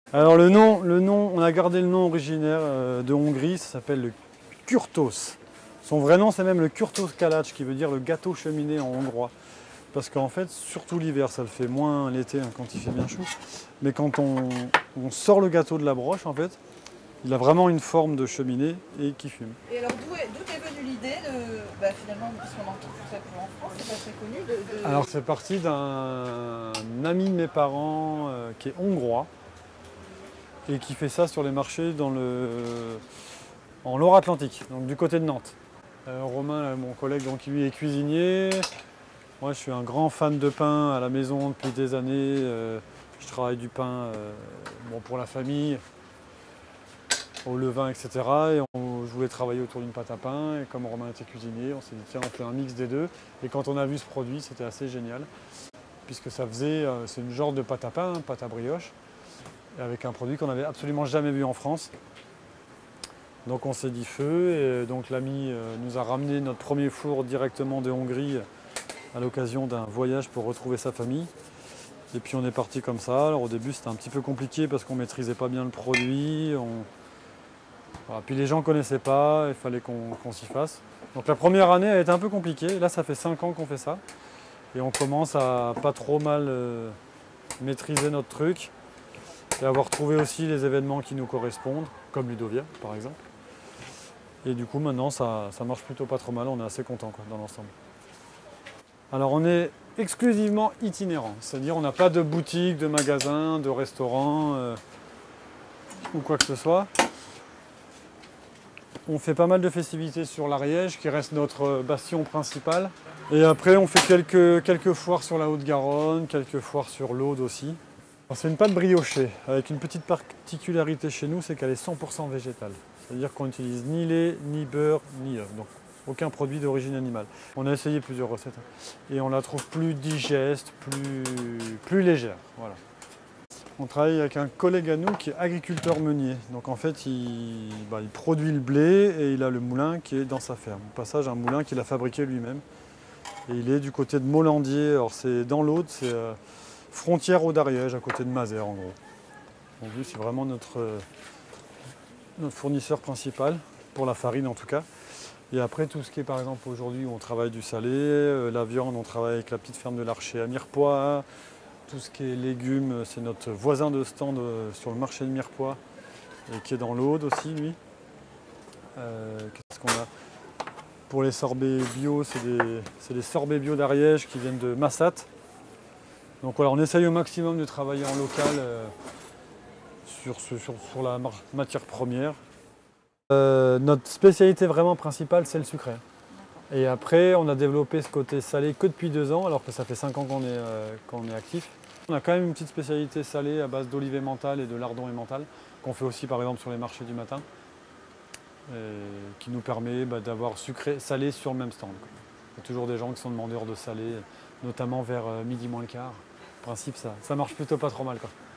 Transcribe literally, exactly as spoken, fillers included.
Alors le nom, le nom, on a gardé le nom originaire euh, de Hongrie, ça s'appelle le kurtos. Son vrai nom c'est même le kurtos kalács, qui veut dire le gâteau cheminé en hongrois. Parce qu'en fait, surtout l'hiver, ça le fait moins l'été hein, quand il fait bien chaud. Mais quand on, on sort le gâteau de la broche, en fait, il a vraiment une forme de cheminée et qui fume. Et alors d'où est, d'où est venue l'idée de, bah, finalement, parce qu'on en trouve très peu en France, c'est pas très connu, de... de... Alors c'est parti d'un ami de mes parents euh, qui est hongrois et qui fait ça sur les marchés dans le, en Loire-Atlantique, donc du côté de Nantes. Euh, Romain, là, mon collègue, donc lui est cuisinier. Moi je suis un grand fan de pain à la maison depuis des années. Euh, je travaille du pain euh, bon, pour la famille, au levain, et cetera. Et on, je voulais travailler autour d'une pâte à pain. Et comme Romain était cuisinier, on s'est dit tiens on fait un mix des deux. Et quand on a vu ce produit, c'était assez génial. Puisque ça faisait, euh, c'est une genre de pâte à pain, hein, pâte à brioche, avec un produit qu'on n'avait absolument jamais vu en France. Donc on s'est dit feu, et donc l'ami euh, nous a ramené notre premier four directement de Hongrie à l'occasion d'un voyage pour retrouver sa famille. Et puis on est parti comme ça. Alors au début c'était un petit peu compliqué parce qu'on ne maîtrisait pas bien le produit. On... Voilà. Puis les gens ne connaissaient pas, il fallait qu'on qu'on s'y fasse. Donc la première année a été un peu compliquée. Là ça fait cinq ans qu'on fait ça. Et on commence à pas trop mal euh, maîtriser notre truc. Et avoir trouvé aussi les événements qui nous correspondent, comme Ludovia par exemple. Et du coup maintenant ça, ça marche plutôt pas trop mal, on est assez content dans l'ensemble. Alors on est exclusivement itinérant, c'est-à-dire on n'a pas de boutique, de magasin, de restaurant euh, ou quoi que ce soit. On fait pas mal de festivités sur l'Ariège qui reste notre bastion principal. Et après on fait quelques, quelques foires sur la Haute-Garonne, quelques foires sur l'Aude aussi. C'est une pâte briochée avec une petite particularité chez nous, c'est qu'elle est cent pour cent végétale. C'est-à-dire qu'on n'utilise ni lait, ni beurre, ni œufs. Donc aucun produit d'origine animale. On a essayé plusieurs recettes et on la trouve plus digeste, plus, plus légère. Voilà. On travaille avec un collègue à nous qui est agriculteur meunier. Donc en fait, il, bah, il produit le blé et il a le moulin qui est dans sa ferme. Au passage, un moulin qu'il a fabriqué lui-même. Et il est du côté de Molandier. Alors c'est dans l'Aude, c'est euh, frontière au d'Ariège, à côté de Mazères en gros. Donc lui, c'est vraiment notre, euh, notre fournisseur principal, pour la farine en tout cas. Et après, tout ce qui est par exemple aujourd'hui où on travaille du salé, euh, la viande, on travaille avec la petite ferme de l'Archer à Mirepoix. Tout ce qui est légumes, c'est notre voisin de stand euh, sur le marché de Mirepoix, et qui est dans l'Aude aussi, lui. Euh, Qu'est-ce qu'on a? Pour les sorbets bio, c'est des, des sorbets bio d'Ariège qui viennent de Massat. Donc voilà, on essaye au maximum de travailler en local euh, sur, ce, sur, sur la matière première. Euh, notre spécialité vraiment principale, c'est le sucré. Et après, on a développé ce côté salé que depuis deux ans, alors que ça fait cinq ans qu'on est, euh, qu'on est actif. On a quand même une petite spécialité salée à base d'olive emmental et de lardon emmental, qu'on fait aussi par exemple sur les marchés du matin, et qui nous permet bah, d'avoir sucré, salé sur le même stand. Il y a toujours des gens qui sont demandeurs de salé, notamment vers euh, midi moins le quart. En principe, ça, ça marche plutôt pas trop mal, quoi.